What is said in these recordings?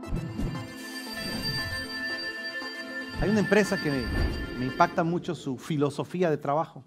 Hay una empresa que me impacta mucho su filosofía de trabajo.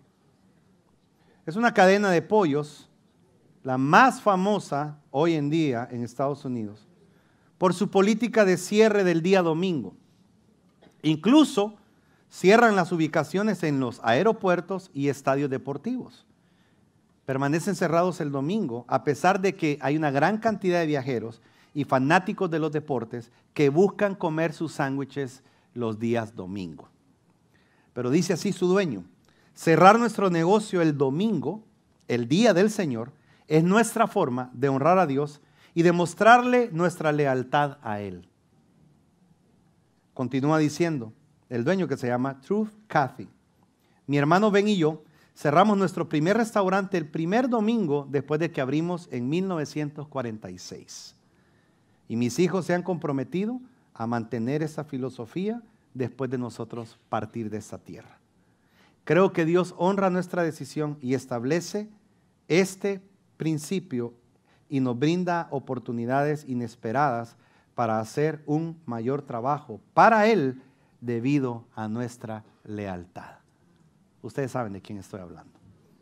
Es una cadena de pollos, la más famosa hoy en día en Estados Unidos, por su política de cierre del día domingo. Incluso cierran las ubicaciones en los aeropuertos y estadios deportivos. Permanecen cerrados el domingo, a pesar de que hay una gran cantidad de viajeros y fanáticos de los deportes que buscan comer sus sándwiches los días domingo. Pero dice así su dueño: cerrar nuestro negocio el domingo, el día del Señor, es nuestra forma de honrar a Dios y demostrarle nuestra lealtad a Él. Continúa diciendo el dueño, que se llama Truth Cathy: mi hermano Ben y yo cerramos nuestro primer restaurante el primer domingo después de que abrimos en 1946. Y mis hijos se han comprometido a mantener esa filosofía después de nosotros partir de esta tierra. Creo que Dios honra nuestra decisión y establece este principio y nos brinda oportunidades inesperadas para hacer un mayor trabajo para Él debido a nuestra lealtad. Ustedes saben de quién estoy hablando.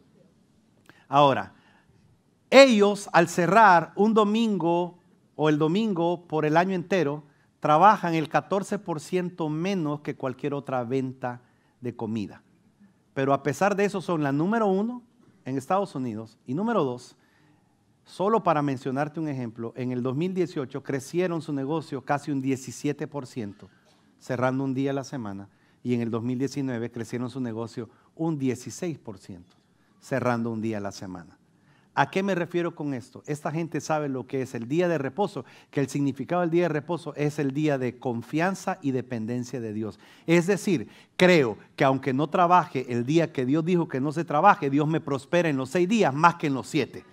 Ahora, ellos al cerrar un domingo o el domingo por el año entero, trabajan el 14% menos que cualquier otra venta de comida. Pero a pesar de eso son la número 1 en Estados Unidos y número 2, solo para mencionarte un ejemplo, en el 2018 crecieron su negocio casi un 17%, cerrando un día a la semana, y en el 2019 crecieron su negocio un 16%, cerrando un día a la semana. ¿A qué me refiero con esto? Esta gente sabe lo que es el día de reposo, que el significado del día de reposo es el día de confianza y dependencia de Dios. Es decir, creo que aunque no trabaje el día que Dios dijo que no se trabaje, Dios me prospera en los 6 días más que en los 7.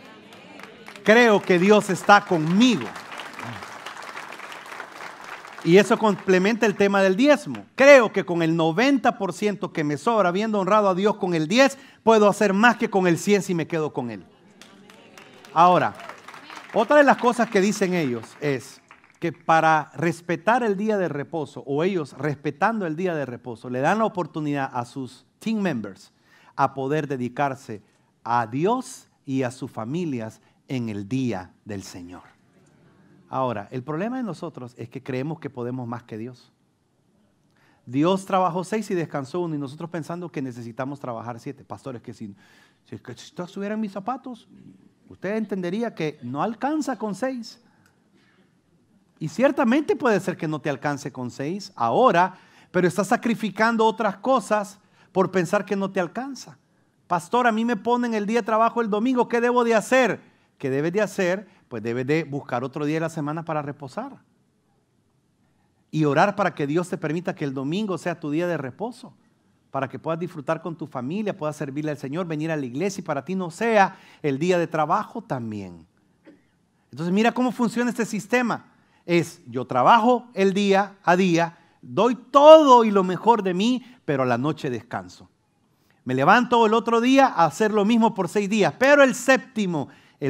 Creo que Dios está conmigo. Y eso complementa el tema del diezmo. Creo que con el 90% que me sobra, habiendo honrado a Dios con el 10, puedo hacer más que con el 100 si me quedo con Él. Ahora, otra de las cosas que dicen ellos es que para respetar el día de reposo, o ellos respetando el día de reposo, le dan la oportunidad a sus team members a poder dedicarse a Dios y a sus familias en el día del Señor. Ahora, el problema de nosotros es que creemos que podemos más que Dios. Dios trabajó 6 y descansó 1, y nosotros pensando que necesitamos trabajar 7. Pastores, que si esto estuviera en mis zapatos, usted entendería que no alcanza con 6. Y ciertamente puede ser que no te alcance con 6 ahora, pero estás sacrificando otras cosas por pensar que no te alcanza. Pastor, a mí me ponen el día de trabajo el domingo, ¿qué debo de hacer? ¿Qué debes de hacer? Pues debes de buscar otro día de la semana para reposar. Y orar para que Dios te permita que el domingo sea tu día de reposo, para que puedas disfrutar con tu familia, puedas servirle al Señor, venir a la iglesia y para ti no sea el día de trabajo también. Entonces mira cómo funciona este sistema. Yo trabajo el día a día, doy todo y lo mejor de mí, pero a la noche descanso. Me levanto el otro día a hacer lo mismo por 6 días, pero el séptimo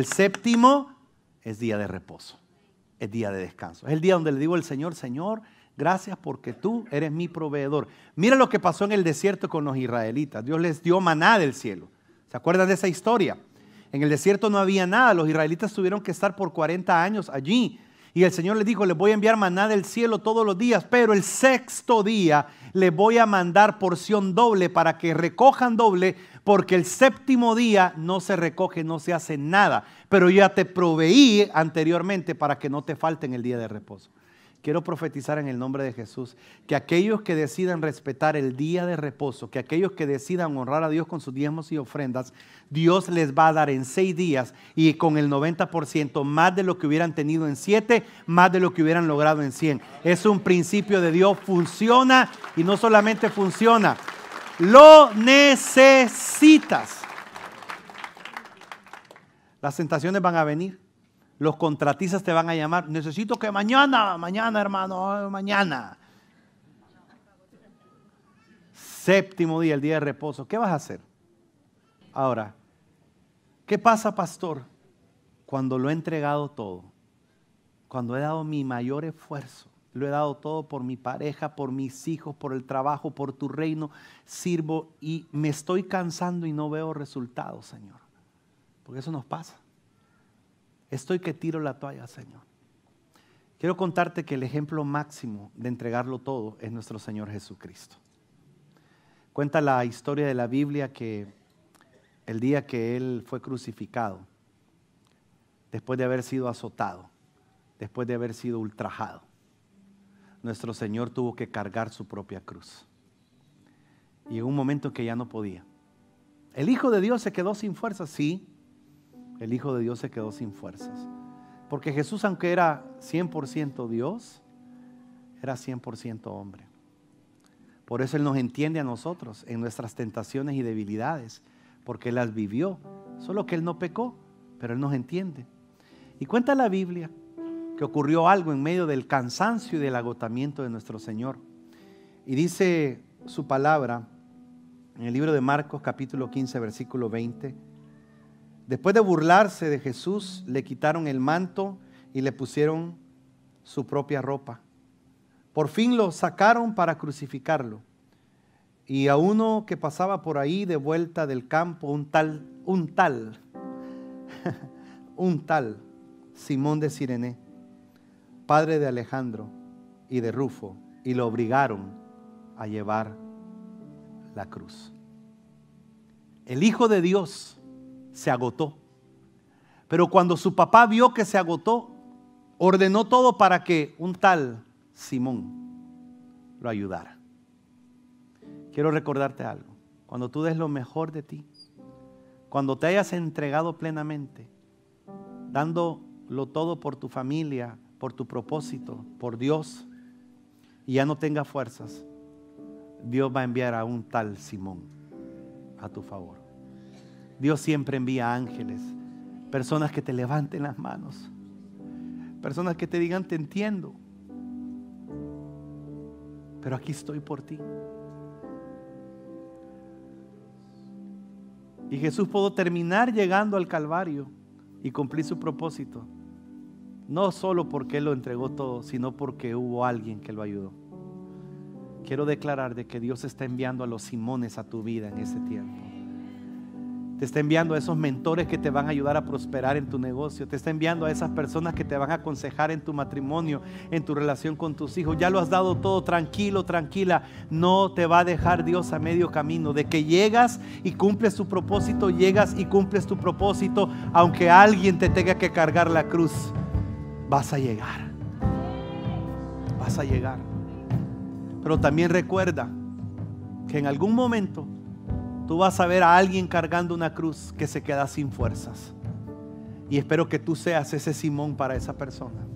es día de reposo, es día de descanso. Es el día donde le digo al Señor: Señor, gracias porque tú eres mi proveedor. Mira lo que pasó en el desierto con los israelitas. Dios les dio maná del cielo. ¿Se acuerdan de esa historia? En el desierto no había nada. Los israelitas tuvieron que estar por 40 años allí. Y el Señor les dijo: les voy a enviar maná del cielo todos los días, pero el 6º día les voy a mandar porción doble para que recojan doble, porque el 7º día no se recoge, no se hace nada. Pero ya te proveí anteriormente para que no te falte en el día de reposo. Quiero profetizar en el nombre de Jesús que aquellos que decidan respetar el día de reposo, que aquellos que decidan honrar a Dios con sus diezmos y ofrendas, Dios les va a dar en 6 días y con el 90% más de lo que hubieran tenido en 7, más de lo que hubieran logrado en 100. Es un principio de Dios, funciona, y no solamente funciona, lo necesitas. Las tentaciones van a venir. Los contratistas te van a llamar: necesito que mañana hermano, mañana. 7º día, el día de reposo. ¿Qué vas a hacer? Ahora, ¿qué pasa, pastor, cuando lo he entregado todo? cuando he dado mi mayor esfuerzo, lo he dado todo por mi pareja, por mis hijos, por el trabajo, por tu reino, sirvo y me estoy cansando y no veo resultados, Señor. Porque eso nos pasa. Estoy que tiro la toalla, Señor. Quiero contarte que el ejemplo máximo de entregarlo todo es nuestro Señor Jesucristo. Cuenta la historia de la Biblia que el día que Él fue crucificado, después de haber sido azotado, después de haber sido ultrajado, nuestro Señor tuvo que cargar su propia cruz. Y en un momento en que ya no podía. ¿El Hijo de Dios se quedó sin fuerzas? Sí, el Hijo de Dios se quedó sin fuerzas. Porque Jesús, aunque era 100% Dios, era 100% hombre. Por eso Él nos entiende a nosotros en nuestras tentaciones y debilidades, porque Él las vivió. Solo que Él no pecó, pero Él nos entiende. Y cuenta la Biblia que ocurrió algo en medio del cansancio y del agotamiento de nuestro Señor. Y dice su palabra en el libro de Marcos capítulo 15 versículo 20. Después de burlarse de Jesús, le quitaron el manto y le pusieron su propia ropa. Por fin lo sacaron para crucificarlo. Y a uno que pasaba por ahí de vuelta del campo, un tal Simón de Cirene, padre de Alejandro y de Rufo, y lo obligaron a llevar la cruz. El Hijo de Dios se agotó, pero cuando su papá vio que se agotó, ordenó todo para que un tal Simón lo ayudara. Quiero recordarte algo. Cuando tú des lo mejor de ti, cuando te hayas entregado plenamente, dándolo todo por tu familia, por tu propósito, por Dios, y ya no tengas fuerzas, Dios va a enviar a un tal Simón a tu favor. Dios siempre envía ángeles, personas que te levanten las manos, personas que te digan: te entiendo, pero aquí estoy por ti. Y Jesús pudo terminar llegando al Calvario y cumplir su propósito, no solo porque Él lo entregó todo, sino porque hubo alguien que lo ayudó. Quiero declarar de que Dios está enviando a los Simones a tu vida en este tiempo. Te está enviando a esos mentores que te van a ayudar a prosperar en tu negocio. Te está enviando a esas personas que te van a aconsejar en tu matrimonio, en tu relación con tus hijos. Ya lo has dado todo, tranquilo, tranquila. No te va a dejar Dios a medio camino. De que llegas y cumples tu propósito, llegas y cumples tu propósito. Aunque alguien te tenga que cargar la cruz, vas a llegar. Vas a llegar. Pero también recuerda que en algún momento tú vas a ver a alguien cargando una cruz que se queda sin fuerzas. Y espero que tú seas ese Simón para esa persona.